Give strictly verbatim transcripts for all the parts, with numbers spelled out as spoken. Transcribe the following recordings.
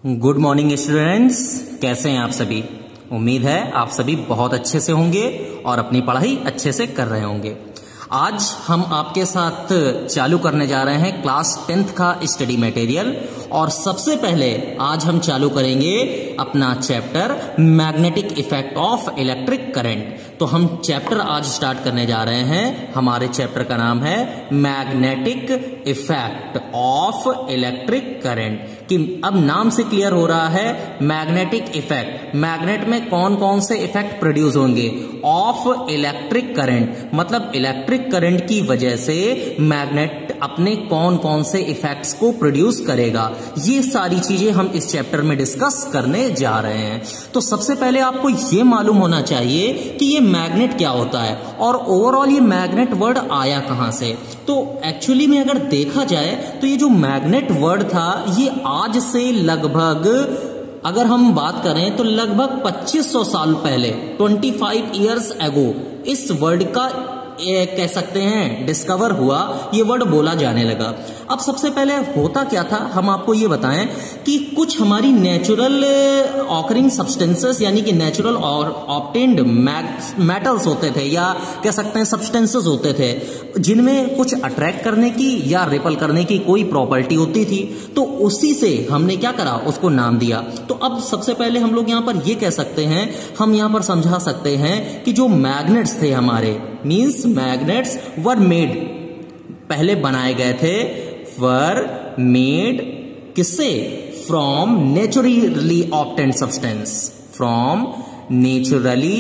Good morning students, कैसे हैं आप सभी। उम्मीद है आप सभी बहुत अच्छे से होंगे और अपनी पढ़ाई अच्छे से कर रहे होंगे। आज हम आपके साथ चालू करने जा रहे हैं क्लास टेंथ का स्टडी मटेरियल और सबसे पहले आज हम चालू करेंगे अपना chapter magnetic effect of electric current. तो हम चैप्टर आज स्टार्ट करने जा रहे हैं। हमारे चैप्टर का नाम है magnetic effect of electric current. कि अब नाम से क्लियर हो रहा है मैग्नेटिक इफेक्ट, मैग्नेट में कौन कौन से इफेक्ट प्रोड्यूस होंगे ऑफ इलेक्ट्रिक करंट, मतलब इलेक्ट्रिक करंट की वजह से मैग्नेट अपने कौन कौन से इफेक्ट्स को प्रोड्यूस करेगा। ये सारी चीजें हम इस चैप्टर में डिस्कस करने जा रहे हैं। तो सबसे पहले आपको ये मालूम होना चाहिए कि ये मैग्नेट क्या होता है और ओवरऑल ये मैग्नेट वर्ड आया कहां से। तो एक्चुअली में अगर देखा जाए तो ये जो मैग्नेट वर्ड था ये आज से लगभग, अगर हम बात करें तो लगभग पच्चीस सौ साल पहले, पच्चीस इयर्स एगो, इस वर्ड का ये कह सकते हैं डिस्कवर हुआ, ये वर्ड बोला जाने लगा। अब सबसे पहले होता क्या था हम आपको ये बताएं कि कुछ हमारी नेचुरल ऑकरिंग सब्सटेंसेस यानी कि नेचुरल और ऑब्टेन्ड मेटल्स होते थे या कह सकते हैं सब्सटेंसेस होते थे जिनमें कुछ अट्रैक्ट करने की या रिपल करने की कोई प्रॉपर्टी होती थी। तो उसी से हमने क्या करा, उसको नाम दिया। तो अब सबसे पहले हम लोग यहाँ पर ये कह सकते हैं, हम यहाँ पर समझा सकते हैं कि जो मैग्नेट्स थे हमारे, मीन्स मैग्नेट्स वर मेड, पहले बनाए गए थे, वर मेड किससे, from naturally obtained substance, from naturally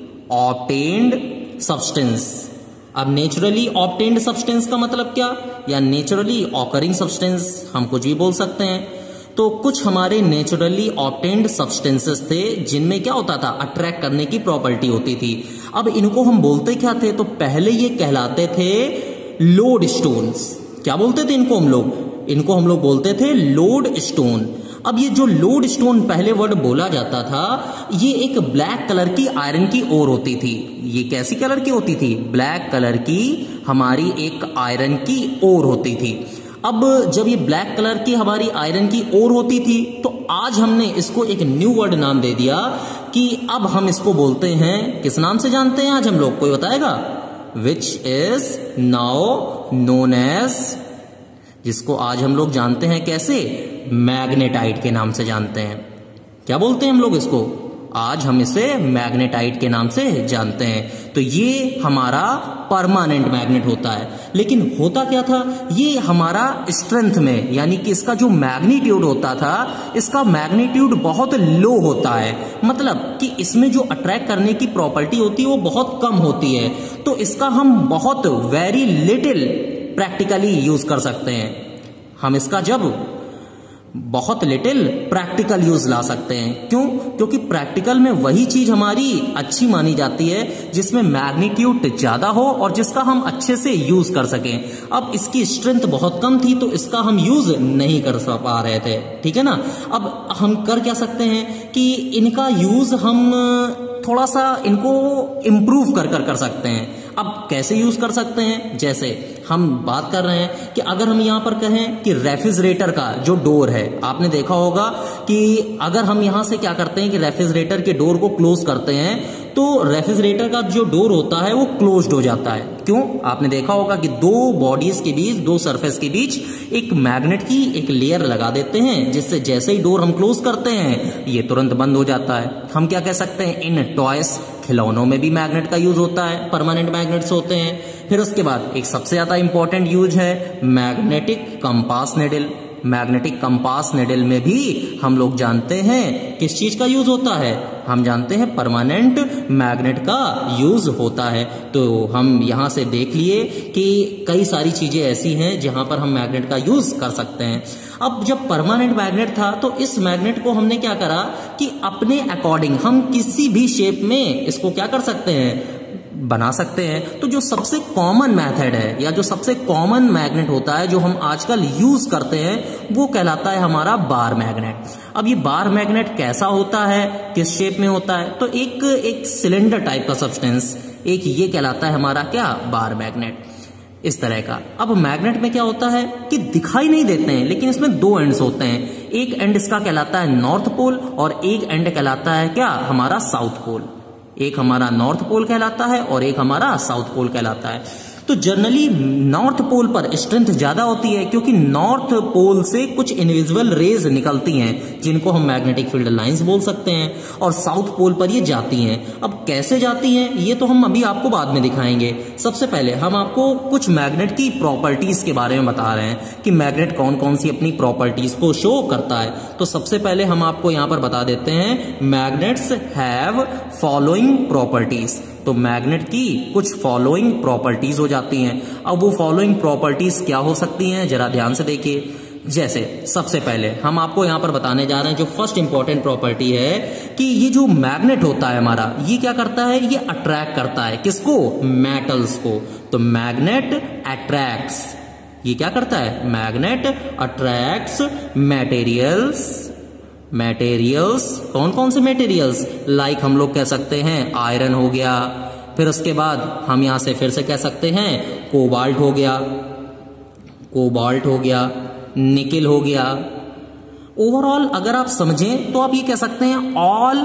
obtained substance. अब नेचुरली ऑब्टेन्ड सब्सटेंस का मतलब क्या, या नेचुरली ऑकरिंग सब्सटेंस हम कुछ भी बोल सकते हैं। तो कुछ हमारे नेचुरली ऑब्टेन्ड सब्सटेंसेस थे जिनमें क्या होता था, अट्रैक्ट करने की प्रॉपर्टी होती थी। अब इनको हम बोलते क्या थे, तो पहले ये कहलाते थे लोड स्टोन्स। क्या बोलते थे इनको हम लोग, इनको हम लोग बोलते थे लोड स्टोन। अब ये जो लोड स्टोन पहले वर्ड बोला जाता था, ये एक ब्लैक कलर की आयरन की ओर होती थी। ये कैसी कलर की होती थी, ब्लैक कलर की हमारी एक आयरन की ओर होती थी। अब जब ये ब्लैक कलर की हमारी आयरन की ओर होती थी तो आज हमने इसको एक न्यू वर्ड नाम दे दिया कि अब हम इसको बोलते हैं, किस नाम से जानते हैं आज हम लोग, कोई बताएगा, which is now known as, जिसको आज हम लोग जानते हैं कैसे, मैग्नेटाइट के नाम से जानते हैं। क्या बोलते हैं हम लोग इसको, आज हम इसे मैग्नेटाइट के नाम से जानते हैं। तो ये हमारा परमानेंट मैग्नेट होता है। लेकिन होता क्या था, ये हमारा स्ट्रेंथ में, यानी कि इसका जो मैग्नीट्यूड होता था, इसका मैग्नीट्यूड बहुत लो होता है, मतलब कि इसमें जो अट्रैक्ट करने की प्रॉपर्टी होती है वो बहुत कम होती है। तो इसका हम बहुत वेरी लिटिल प्रैक्टिकली यूज कर सकते हैं। हम इसका जब बहुत लिटिल प्रैक्टिकल यूज ला सकते हैं। क्यों, क्योंकि प्रैक्टिकल में वही चीज हमारी अच्छी मानी जाती है जिसमें मैग्नीट्यूड ज्यादा हो और जिसका हम अच्छे से यूज कर सकें। अब इसकी स्ट्रेंथ बहुत कम थी तो इसका हम यूज नहीं कर पा रहे थे, ठीक है ना। अब हम कर क्या सकते हैं कि इनका यूज हम थोड़ा सा इनको इम्प्रूव कर कर कर सकते हैं। अब कैसे यूज कर सकते हैं, जैसे हम बात कर रहे हैं कि अगर हम यहां पर कहें कि रेफ्रिजरेटर का जो डोर है, आपने देखा होगा कि अगर हम यहां से क्या करते हैं कि रेफ्रिजरेटर के डोर को क्लोज करते हैं तो रेफ्रिजरेटर का जो डोर होता है वो क्लोज्ड हो जाता है। क्यों, आपने देखा होगा कि दो बॉडीज के बीच, दो सरफेस के बीच एक मैग्नेट की एक लेयर लगा देते हैं जिससे जैसे ही डोर हम क्लोज करते हैं ये तुरंत बंद हो जाता है। हम क्या कह सकते हैं, इन टॉयस, खिलौनों में भी मैग्नेट का यूज होता है, परमानेंट मैग्नेट्स होते हैं। फिर उसके बाद एक सबसे ज्यादा इंपॉर्टेंट यूज है magnetic compass needle. Magnetic compass needle में भी हम लोग जानते हैं किस चीज का यूज होता है, हम जानते हैं परमानेंट मैग्नेट का यूज होता है। तो हम यहां से देख लिए कि कई सारी चीजें ऐसी हैं जहां पर हम मैग्नेट का यूज कर सकते हैं। अब जब परमानेंट मैग्नेट था तो इस मैग्नेट को हमने क्या करा कि अपने अकॉर्डिंग हम किसी भी शेप में इसको क्या कर सकते हैं, बना सकते हैं। तो जो सबसे कॉमन मेथड है या जो सबसे कॉमन मैग्नेट होता है जो हम आजकल यूज करते हैं वो कहलाता है हमारा बार मैग्नेट। अब ये बार मैग्नेट कैसा होता है, किस शेप में होता है, तो एक एक सिलेंडर टाइप का सब्सटेंस, एक ये कहलाता है हमारा क्या, बार मैग्नेट। इस तरह का। अब मैग्नेट में क्या होता है कि दिखाई नहीं देते हैं, लेकिन इसमें दो एंड्स होते हैं। एक एंड इसका कहलाता है नॉर्थ पोल और एक एंड कहलाता है क्या, हमारा साउथ पोल। एक हमारा नॉर्थ पोल कहलाता है और एक हमारा साउथ पोल कहलाता है। तो जनरली नॉर्थ पोल पर स्ट्रेंथ ज्यादा होती है, क्योंकि नॉर्थ पोल से कुछ इनविजिबल रेज निकलती हैं जिनको हम मैग्नेटिक फील्ड लाइंस बोल सकते हैं, और साउथ पोल पर ये जाती हैं। अब कैसे जाती हैं ये तो हम अभी आपको बाद में दिखाएंगे। सबसे पहले हम आपको कुछ मैग्नेट की प्रॉपर्टीज के बारे में बता रहे हैं कि मैग्नेट कौन कौन सी अपनी प्रॉपर्टीज को शो करता है। तो सबसे पहले हम आपको यहां पर बता देते हैं, मैग्नेट्स हैव फॉलोइंग प्रॉपर्टीज। तो मैग्नेट की कुछ फॉलोइंग प्रॉपर्टीज हो जाती हैं। अब वो फॉलोइंग प्रॉपर्टीज क्या हो सकती हैं, जरा ध्यान से देखिए। जैसे सबसे पहले हम आपको यहां पर बताने जा रहे हैं, जो फर्स्ट इंपॉर्टेंट प्रॉपर्टी है कि ये जो मैग्नेट होता है हमारा, ये क्या करता है, ये अट्रैक्ट करता है किसको, मेटल्स को। तो मैग्नेट अट्रैक्ट्स, ये क्या करता है, मैग्नेट अट्रैक्ट्स मटेरियल्स। मटेरियल्स कौन कौन से मटेरियल्स, लाइक हम लोग कह सकते हैं आयरन हो गया, फिर उसके बाद हम यहां से फिर से कह सकते हैं कोबाल्ट हो गया, कोबाल्ट हो गया, निकिल हो गया। ओवरऑल अगर आप समझें तो आप ये कह सकते हैं ऑल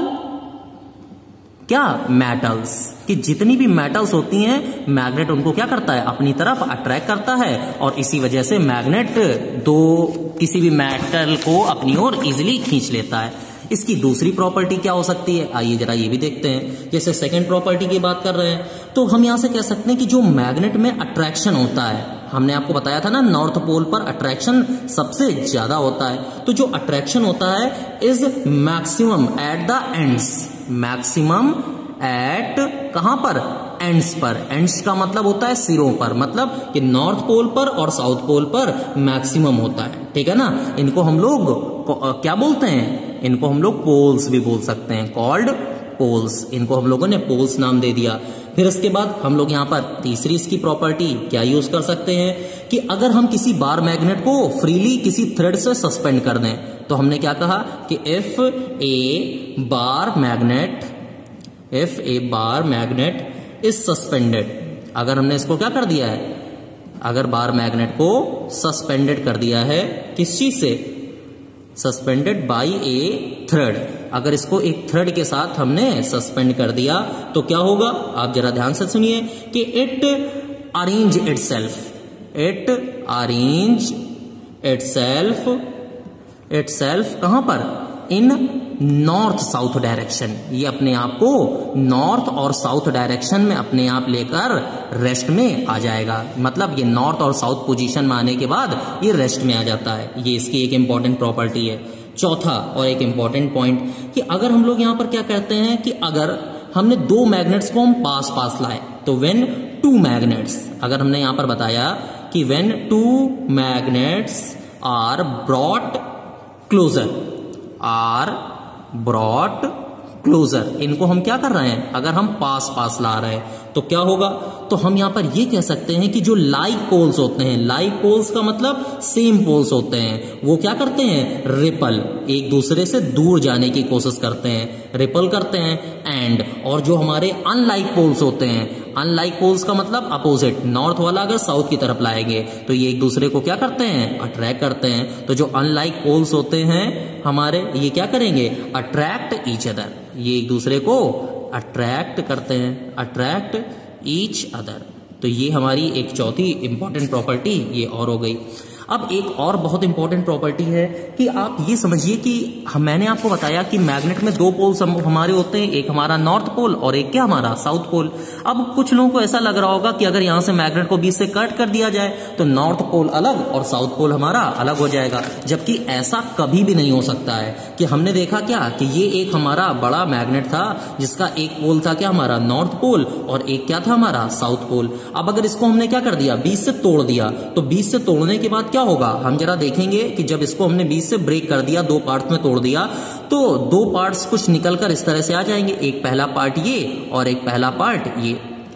क्या, मेटल्स, कि जितनी भी मेटल्स होती हैं मैग्नेट उनको क्या करता है, अपनी तरफ अट्रैक्ट करता है, और इसी वजह से मैग्नेट दो किसी भी मेटल को अपनी ओर इजीली खींच लेता है। इसकी दूसरी प्रॉपर्टी क्या हो सकती है, आइए जरा ये भी देखते हैं। जैसे सेकंड प्रॉपर्टी की बात कर रहे हैं, तो हम यहां से कह सकते हैं कि जो मैग्नेट में अट्रैक्शन होता है, हमने आपको बताया था ना नॉर्थ पोल पर अट्रैक्शन सबसे ज्यादा होता है। तो जो अट्रैक्शन होता है is maximum at the ends, maximum at कहां पर, एंड्स पर। एंड्स का मतलब होता है सिरों पर, मतलब कि नॉर्थ पोल पर और साउथ पोल पर मैक्सिमम होता है, ठीक है ना। इनको हम लोग क्या बोलते हैं, इनको हम लोग पोल्स भी बोल सकते हैं, कॉल्ड पोल्स। इनको हम लोगों ने पोल्स नाम दे दिया। फिर इसके बाद हम लोग यहाँ पर तीसरी इसकी प्रॉपर्टी क्या यूज कर सकते हैं कि अगर हम किसी बार मैग्नेट को फ्रीली किसी थ्रेड से सस्पेंड कर दें, तो हमने क्या कहा कि if a bar magnet, if a bar magnet is suspended, अगर हमने इसको क्या कर दिया है, अगर बार मैग्नेट को सस्पेंडेड कर दिया है, किस चीज से, सस्पेंडेड बाई ए थ्रेड, अगर इसको एक थ्रेड के साथ हमने सस्पेंड कर दिया तो क्या होगा, आप जरा ध्यान से सुनिए कि it arrange itself, it arrange itself, itself कहां पर, इन नॉर्थ साउथ डायरेक्शन। ये अपने आप को नॉर्थ और साउथ डायरेक्शन में अपने आप लेकर रेस्ट में आ जाएगा, मतलब ये नॉर्थ और साउथ पोजीशन में आने के बाद ये रेस्ट में आ जाता है। ये इसकी एक इंपॉर्टेंट प्रॉपर्टी है। चौथा और एक इंपॉर्टेंट पॉइंट कि अगर हम लोग यहां पर क्या कहते हैं कि अगर हमने दो मैग्नेट्स को हम पास पास लाए, तो व्हेन टू मैग्नेट्स, अगर हमने यहां पर बताया कि when two magnets are brought closer, are brought closer, इनको हम क्या कर रहे हैं, अगर हम पास पास ला रहे हैं तो क्या होगा, तो हम यहां पर ये कह सकते हैं कि जो लाइक पोल्स होते हैं, लाइक पोल्स का मतलब सेम पोल्स होते हैं, वो क्या करते हैं, रिपल, एक दूसरे से दूर जाने की कोशिश करते हैं, रिपल करते हैं। एंड और जो हमारे अनलाइक पोल्स होते हैं, अनलाइक पोल्स का मतलब अपोजिट, नॉर्थ वाला अगर साउथ की तरफ लाएंगे तो ये एक दूसरे को क्या करते हैं, अट्रैक्ट करते हैं। तो जो अनलाइक पोल्स होते हैं हमारे, ये क्या करेंगे, अट्रैक्ट ईच अदर, ये एक दूसरे को अट्रैक्ट करते हैं, अट्रैक्ट ईच अदर। तो ये हमारी एक चौथी इंपॉर्टेंट प्रॉपर्टी ये और हो गई। अब एक और बहुत इंपॉर्टेंट प्रॉपर्टी है कि आप ये समझिए कि हम, मैंने आपको बताया कि मैग्नेट में दो पोल्स हम, हमारे होते हैं, एक हमारा नॉर्थ पोल और एक क्या हमारा साउथ पोल। अब कुछ लोगों को ऐसा लग रहा होगा कि अगर यहां से मैग्नेट को बीच से कट कर दिया जाए तो नॉर्थ पोल अलग और साउथ पोल हमारा अलग हो जाएगा, जबकि ऐसा कभी भी नहीं हो सकता है। कि हमने देखा क्या कि ये एक हमारा बड़ा मैग्नेट था जिसका एक पोल था क्या हमारा नॉर्थ पोल और एक क्या था हमारा साउथ पोल। अब अगर इसको हमने क्या कर दिया, बीच से तोड़ दिया, तो बीच से तोड़ने के बाद क्या होगा, हम जरा देखेंगे कि जब इसको हमने बीच से ब्रेक कर दिया, दो पार्ट में तोड़ दिया, तो दो पार्ट्स कुछ निकलकर इस तरह से आ जाएंगे, एक पहला पार्ट ये और एक पहला पार्ट ये।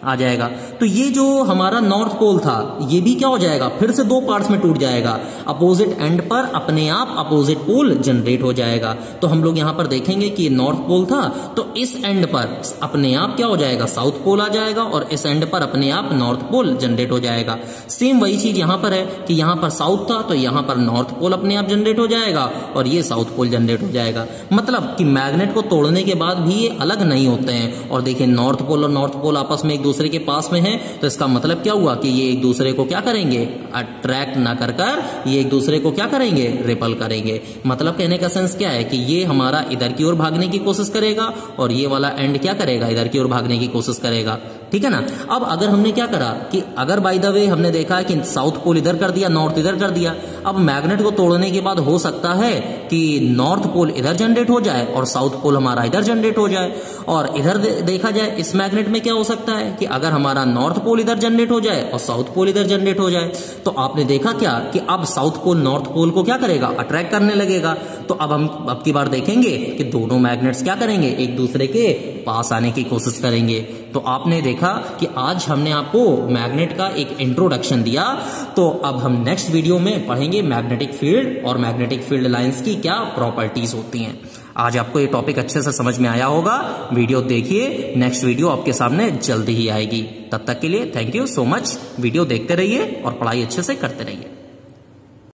आ जाएगा। तो ये जो हमारा नॉर्थ पोल था ये भी क्या हो जाएगा, फिर से दो पार्ट्स में टूट जाएगा। अपोजिट एंड पर अपने आप अपोजिट पोल जनरेट हो जाएगा। तो हम लोग यहां पर देखेंगे कि नॉर्थ पोल था तो इस एंड पर अपने आप क्या हो जाएगा, साउथ पोल आ जाएगा और इस एंड पर अपने आप नॉर्थ पोल जनरेट हो जाएगा। सेम वही चीज यहां पर है कि यहां पर साउथ था तो यहां पर नॉर्थ पोल अपने आप जनरेट हो जाएगा और ये साउथ पोल जनरेट हो जाएगा। मतलब कि मैग्नेट को तोड़ने के बाद भी ये अलग नहीं होते हैं। और देखिए नॉर्थ पोल और नॉर्थ पोल आपस में एक दूसरे के पास में है तो इसका मतलब क्या हुआ कि ये एक दूसरे को क्या करेंगे, अट्रैक्ट ना कर कर ये एक दूसरे को क्या करेंगे, रिपल करेंगे। मतलब कहने का सेंस क्या है कि ये हमारा इधर की ओर भागने की कोशिश करेगा और ये वाला एंड क्या करेगा, इधर की ओर भागने की कोशिश करेगा। ठीक है ना। अब अगर हमने क्या करा कि अगर बाय द वे हमने देखा कि साउथ पोल इधर कर दिया, नॉर्थ इधर कर दिया, अब मैग्नेट को तोड़ने के बाद हो सकता है कि नॉर्थ पोल इधर जनरेट हो जाए और साउथ पोल हमारा इधर जनरेट हो जाए। और इधर दे, देखा जाए इस मैग्नेट में क्या हो सकता है कि अगर हमारा नॉर्थ पोल इधर जनरेट हो जाए और साउथ पोल इधर जनरेट हो जाए तो आपने देखा क्या कि अब साउथ पोल नॉर्थ पोल को क्या करेगा, अट्रैक्ट करने लगेगा। तो अब हम अब की बार देखेंगे कि दोनों मैग्नेट्स क्या करेंगे, एक दूसरे के पास आने की कोशिश करेंगे। तो आपने देखा कि आज हमने आपको मैग्नेट का एक इंट्रोडक्शन दिया। तो अब हम नेक्स्ट वीडियो में पढ़ेंगे मैग्नेटिक फील्ड और मैग्नेटिक फील्ड लाइंस की क्या प्रॉपर्टीज होती हैं। आज आपको ये टॉपिक अच्छे से समझ में आया होगा। वीडियो देखिए, नेक्स्ट वीडियो आपके सामने जल्दी ही आएगी। तब तक के लिए thank you so much. Video देखते रहिए और पढ़ाई अच्छे से करते रहिए।